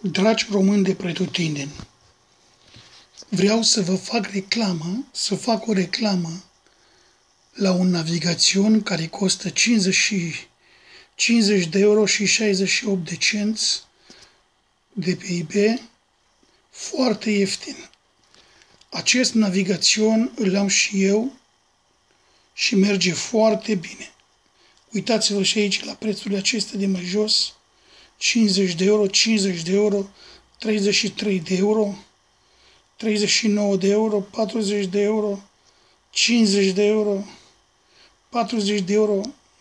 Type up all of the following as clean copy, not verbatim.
Dragi români de pretutindeni, vreau să vă fac reclamă, să fac o reclamă la un navigațion care costă 50 de euro și 68 de cenți de pe eBay, foarte ieftin. Acest navigațion îl am și eu și merge foarte bine. Uitați-vă și aici la prețurile acestea de mai jos, 50 de euro, 50 de euro, 33 de euro, 39 de euro, 40 de euro, 50 de euro, 40 de euro,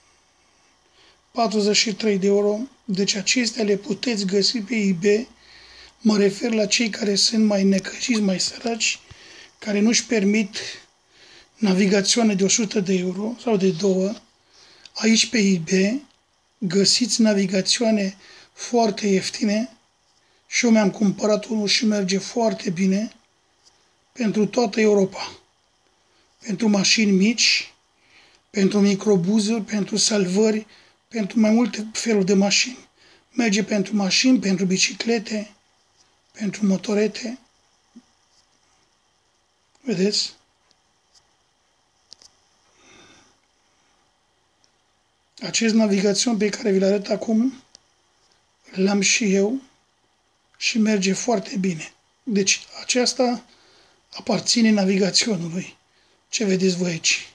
43 de euro. Deci acestea le puteți găsi pe eBay. Mă refer la cei care sunt mai necăjiți, mai săraci, care nu-și permit navigațioane de 100 de euro sau de 2. Aici pe eBay găsiți navigațioane foarte ieftine și eu mi-am cumpărat unul și merge foarte bine pentru toată Europa. Pentru mașini mici, pentru microbuzuri, pentru salvări, pentru mai multe feluri de mașini. Merge pentru mașini, pentru biciclete, pentru motorete. Vedeți? Acest navigațion pe care vi-l arăt acum, l-am și eu și merge foarte bine. Deci aceasta aparține navigaționului. Ce vedeți voi aici?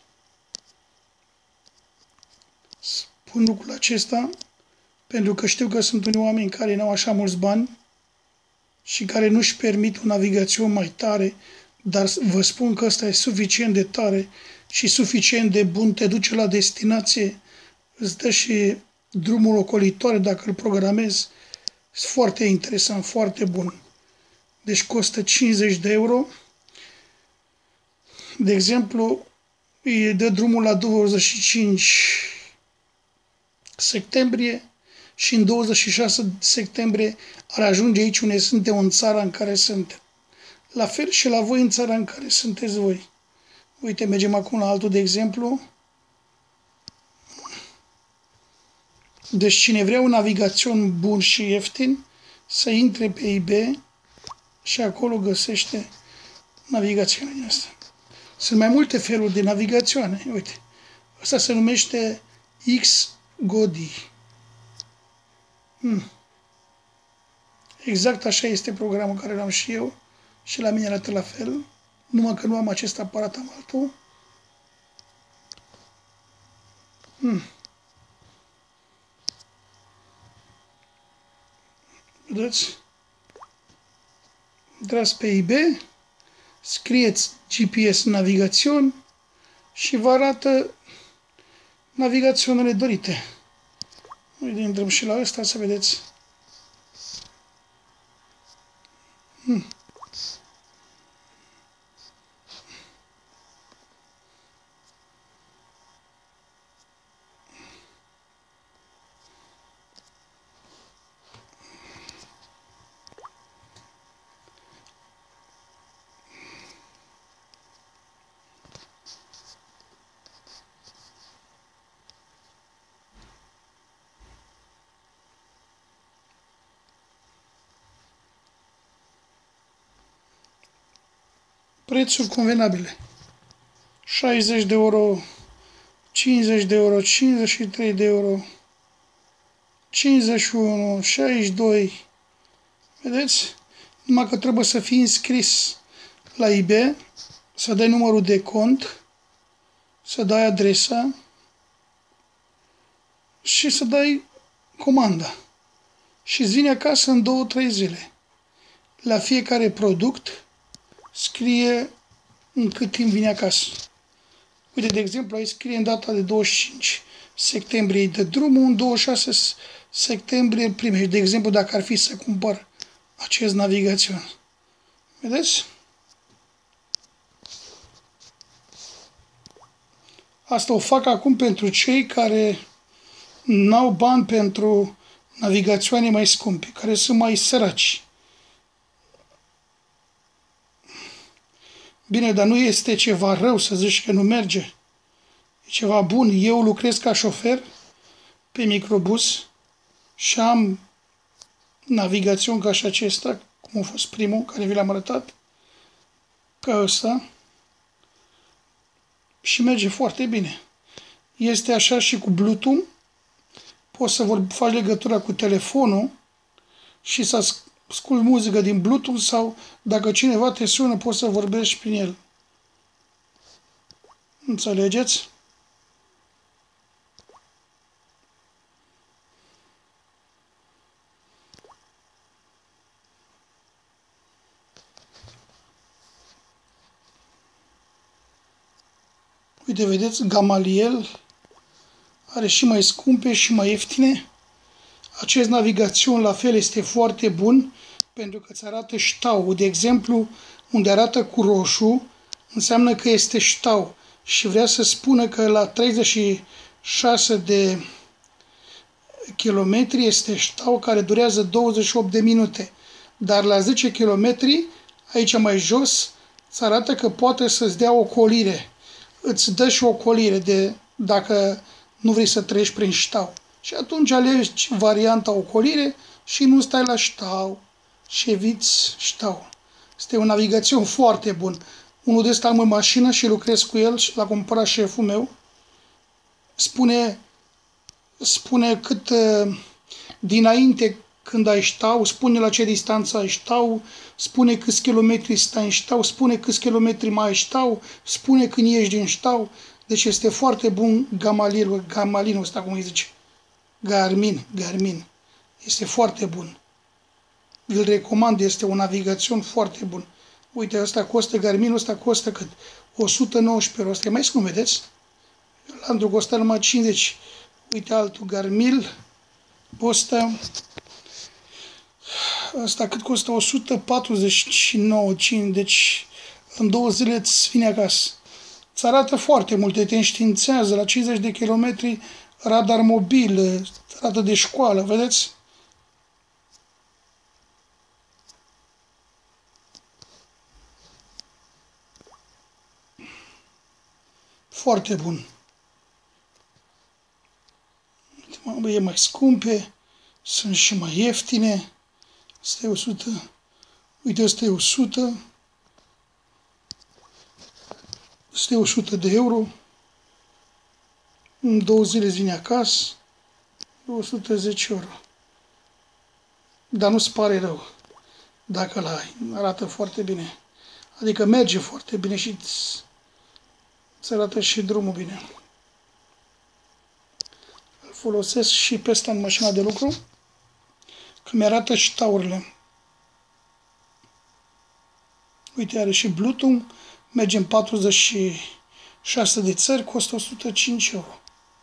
Spun lucrul acesta pentru că știu că sunt unii oameni care nu au așa mulți bani și care nu-și permit un navigațion mai tare, dar vă spun că ăsta e suficient de tare și suficient de bun, te duce la destinație, îți dă și drumul ocolitoare dacă îl programezi. E foarte interesant, foarte bun. Deci costă 50 de euro. De exemplu, îi dă drumul la 25 septembrie și în 26 septembrie ar ajunge aici unde suntem, în țara în care suntem. La fel și la voi în țara în care sunteți voi. Uite, mergem acum la altul, de exemplu. Deci cine vrea un navigațion bun și ieftin, să intre pe eBay și acolo găsește navigațiunea din asta. Sunt mai multe feluri de navigațioane. Uite, asta se numește X-Godi. Exact așa este programul care l-am și eu și la mine arată la fel. Numai că nu am acest aparat, am altul. Vedeți? Intrați pe eBay, scrieți GPS navigațion și vă arată navigațiunile dorite. Uite, intrăm și la ăsta să vedeți. Prețuri convenabile. 60 de euro, 50 de euro, 53 de euro, 51, 62. Vedeți? Numai că trebuie să fii înscris la eBay, să dai numărul de cont, să dai adresa și să dai comanda. Și îți vine acasă în 2-3 zile. La fiecare produs scrie în cât timp vine acasă. Uite, de exemplu, aici scrie în data de 25 septembrie de drumul, în 26 septembrie îl primești. De exemplu, dacă ar fi să cumpăr acest navigațion. Vedeți? Asta o fac acum pentru cei care n-au bani pentru navigațioane mai scumpe, care sunt mai săraci. Bine, dar nu este ceva rău să zici că nu merge. E ceva bun. Eu lucrez ca șofer pe microbus și am navigațiuni ca și acesta, cum a fost primul care vi l-am arătat, ca ăsta, și merge foarte bine. Este așa și cu Bluetooth, poți să faci legătura cu telefonul și să asculti muzică din Bluetooth sau dacă cineva te sună, poți să vorbești prin el. Înțelegeți? Uite, vedeți, Gamaliel are și mai scumpe și mai ieftine. Acest navigațion la fel este foarte bun pentru că îți arată ștau. De exemplu, unde arată cu roșu, înseamnă că este ștau și vrea să spună că la 36 de kilometri este ștau care durează 28 de minute. Dar la 10 kilometri, aici mai jos, îți arată că poate să-ți dea ocolire. Îți dă și ocolire de dacă nu vrei să treci prin ștau. Și atunci alegi varianta ocolire și nu stai la ștau și eviți ștau. Este o navigațiune foarte bun. Unul de ăsta am în mașină și lucrez cu el și l-a cumpărat șeful meu. Spune cât dinainte când ai ștau, spune la ce distanță ai ștau, spune câți kilometri stai în ștau, spune câți kilometri mai ai ștau, spune când ieși din ștau. Deci este foarte bun Gamalin ăsta, cum îi zice. Garmin. Este foarte bun. Îl recomand, este o navigațiune foarte bun. Uite, ăsta costă, Garminul ăsta costă cât? 119 euro. Ăsta e mai scump, vedeți? Landru costă numai 50. Uite altul, Garmin. Ăsta cât costă? 149, deci în 2 zile îți vine acasă. Îți arată foarte multe, te înștiințează la 50 de kilometri, radar mobil, arată de școală, vedeți? Foarte bun. E mai scumpe, sunt și mai ieftine. Asta e 100. Uite, asta e 100. Asta e 100 de euro. În 2 zile îți vine acasă. 110 euro. Dar nu-ți pare rău dacă l-ai. Arată foarte bine. Adică merge foarte bine și îți arată și drumul bine. Îl folosesc și pe ăsta în mașina de lucru, că mi-arată ștaurile. Uite, are și Bluetooth, merge în 46 de țări, costă 105 euro.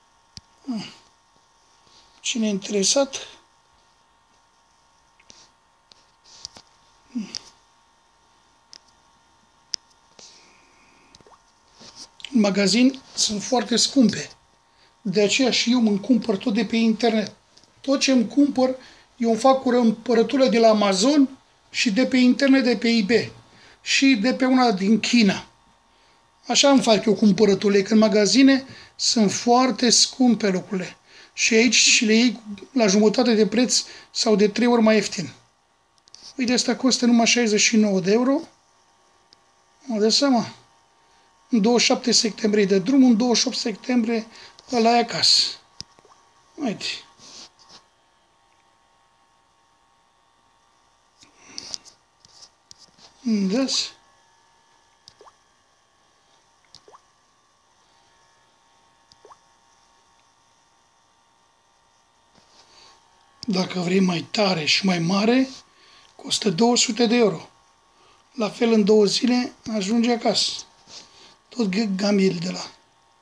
Cine e interesat? În magazin sunt foarte scumpe. De aceea și eu îmi cumpăr tot de pe internet. Tot ce îmi cumpăr, eu îmi fac cumpărătură de la Amazon și de pe internet, de pe eBay. Și de pe una din China. Așa îmi fac eu cumpărăturile, că în magazine sunt foarte scumpe lucrurile. Și aici și le iei la jumătate de preț sau de 3 ori mai ieftin. Uite, asta costă numai 69 de euro. Mă dă seama. În 27 septembrie de drum, în 28 septembrie ăla e acasă. Uite. Vedeți? Dacă vrei mai tare și mai mare, costă 200 de euro. La fel, în 2 zile ajunge acasă. Tot Gamil de la.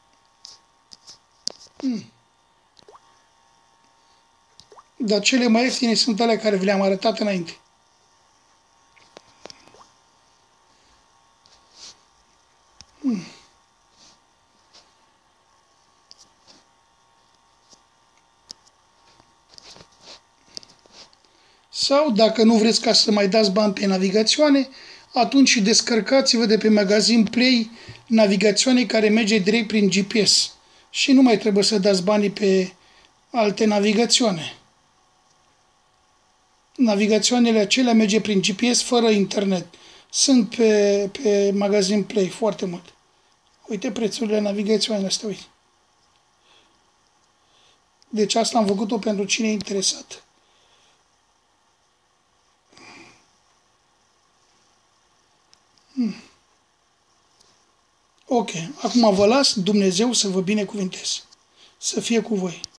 Dar cele mai ieftine sunt alea care vi le-am arătat înainte. Sau, dacă nu vreți ca să mai dați bani pe navigațioane, atunci descărcați-vă de pe magazin Play navigațioane care merge direct prin GPS. Și nu mai trebuie să dați banii pe alte navigațioane. Navigațioanele acelea merge prin GPS fără internet. Sunt pe magazin Play foarte mult. Uite prețurile navigațioanele astea, uite. Deci asta am făcut-o pentru cine e interesat. Ok, acum vă las, Dumnezeu să vă binecuvinteze. Să fie cu voi.